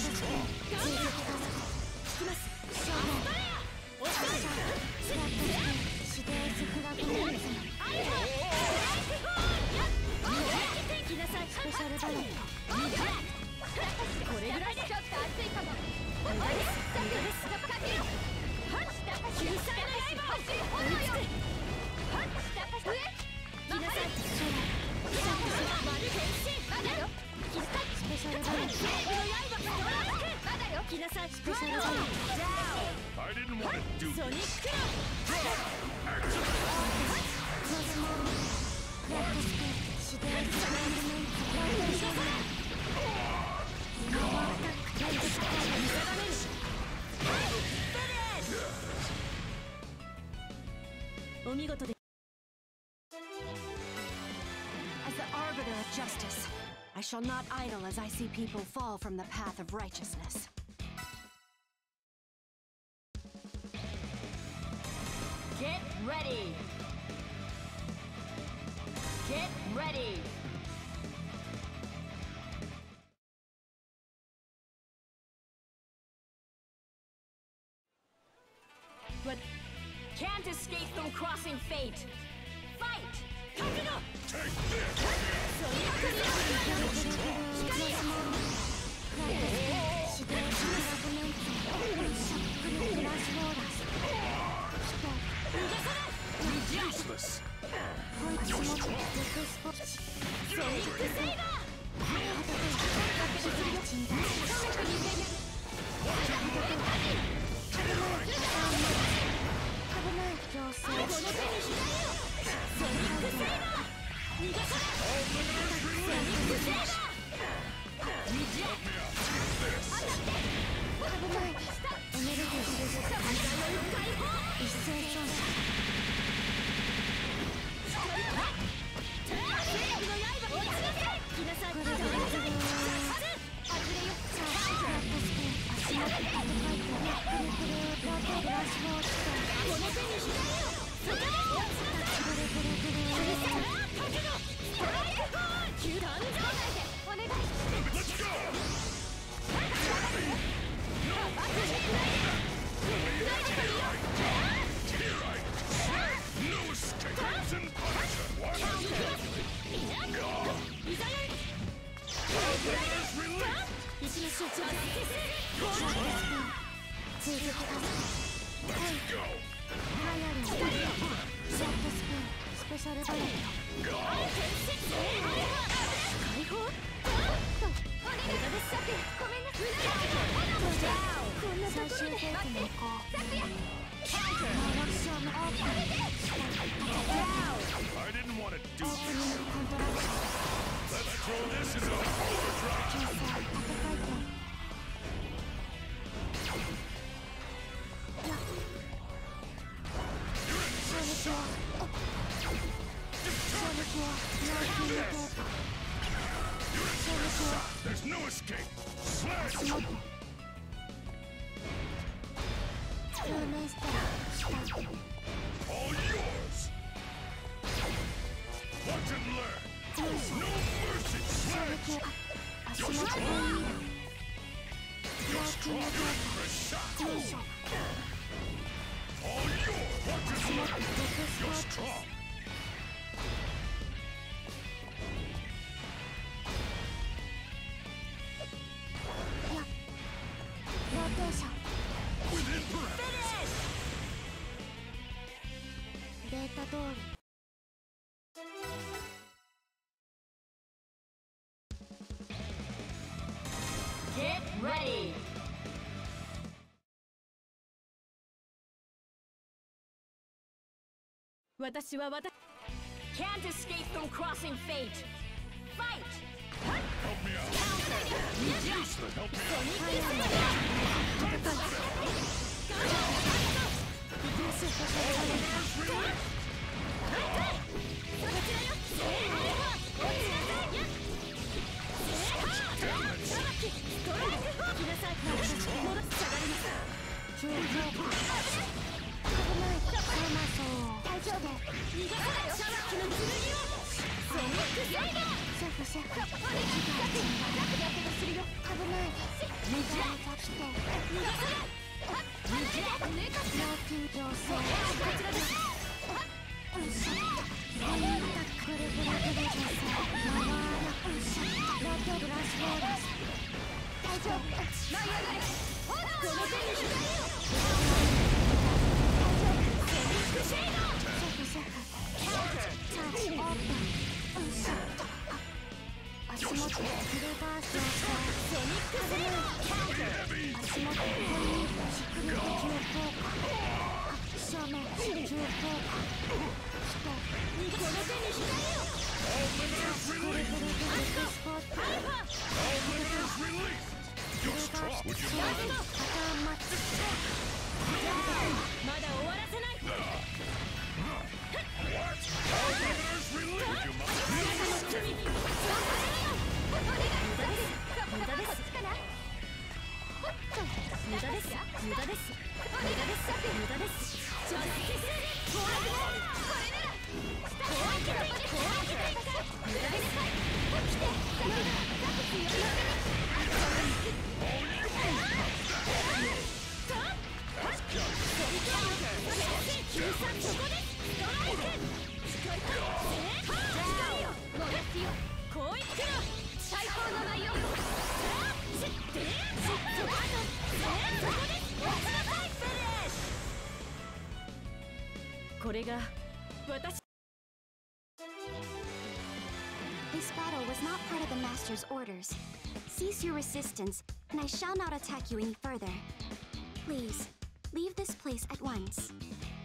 シャーマン。おしゃれ。スラットステージフラグメント。アルファ。ストライクフォール。行きなさい。スペシャルバレット。これぐらいでちょっと熱いかも。無駄です。無駄です。かけろ。救済の刃。追いつく。上。行きなさい。丸変身。まだよ。スペシャルバレット。まだよ。来なさい。スペシャルバレット。 I didn't want to do ソニッ this. クロフラットスペース指定スランドメントランドシャーマン今はアタック連続カード見定める。お見事で。 As the arbiter of justice, I shall not idle as I see people fall from the path of righteousness. Get ready. Get ready. But can't escape from crossing fate. Fight! Kakuno! Take this. ソニックスラム光よ。 指定スラグメントシャックルフラッシュローラー逃がさない。 Useless. ポイツモテクスポッチソニックセイバー。 鎮断危ない強制この手に左よ。ソニックセイバー。逃がさない。ソニックセイバー。 危ないエネルギー収束解放。 一斉操作テープの刃落ちなさい。来なさい。これが外れよ。 サーシフラットスペース足元アトファイトクルクルローテフラッシュモードこの手に左よ。そこで落ちなさい。 グルグルグルうるせえ。角度。ストライクフォール。球団状態でお願いします。 Let's go. No escape and punishment. 追撃火災 Let's go. ファイアリングシャットスピンスペシャルバレット解放こんなところで最終フェーズに行こうマーロクションのオープン I didn't want to do This is a overdrive. 衝撃は脳筋の効果 There's no escape. Slash. 足元救命ステラ下 All yours. Watch and learn. No mercy. 衝 Slash. 撃は足元でいい脳筋の効 Press 果 shot. よいしょ All yours. Watch 足 and 元 learn. デススポ You're ーツ strong. いやローテーション Within breath. データ通り Get ready! 私は私 Can't escape from crossing fate! Fight! Help me out. Useless. Help me out. リススペシャルバレ急降下危ないサーマソー大丈夫シェフシェフ危ない来て脳筋上昇くるくるくる上昇回らロケブラッシュボーラス大丈夫舞い上がれこの手に光を大丈夫シェフシェフチャージオープン足元リバース上昇危ない足元コイン低めで急降下正面急降下人この手に光を All limiters ぐるぐる released. ぐるスポーツ All limiters released. You're strong. Would you パターンマッチまだ終わらせない What? All limiters released. Would you mind? 無駄です無駄です無駄です無駄です無駄です無駄ですジャスティスこれなら怖いけど怖いけど無駄です起きて最高の内容これが私 This battle was not part of the Master's orders. Cease your resistance, and I shall not attack you any further. Please, leave this place at once.